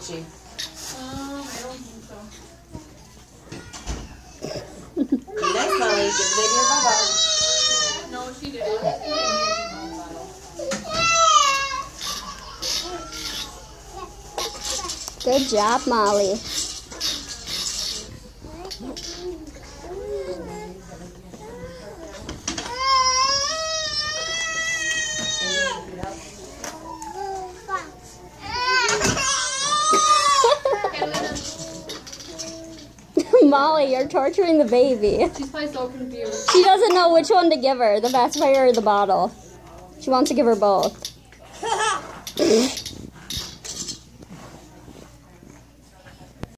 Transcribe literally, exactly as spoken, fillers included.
she? Um, I don't think so. Be nice, Molly. Give the baby your bubble. No, she didn't. She didn't get me a bottle. Good job, Molly. Molly, you're torturing the baby. She's probably so confused. She doesn't know which one to give her, the pacifier or the bottle. She wants to give her both.